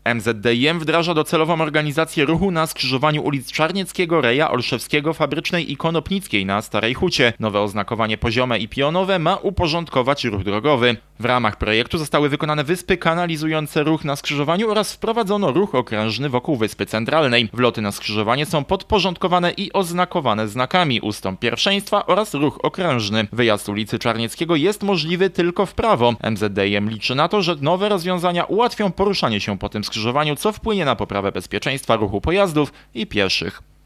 MZDiM wdraża docelową organizację ruchu na skrzyżowaniu ulic Czarnieckiego, Reja, Olszewskiego, Fabrycznej i Konopnickiej na Starej Hucie. Nowe oznakowanie poziome i pionowe ma uporządkować ruch drogowy. W ramach projektu zostały wykonane wyspy kanalizujące ruch na skrzyżowaniu oraz wprowadzono ruch okrężny wokół Wyspy Centralnej. Wloty na skrzyżowanie są podporządkowane i oznakowane znakami ustąp pierwszeństwa oraz ruch okrężny. Wyjazd ulicy Czarnieckiego jest możliwy tylko w prawo. MZDiM liczy na to, że nowe rozwiązania ułatwią poruszanie się po tym skrzyżowaniu, co wpłynie na poprawę bezpieczeństwa ruchu pojazdów i pieszych.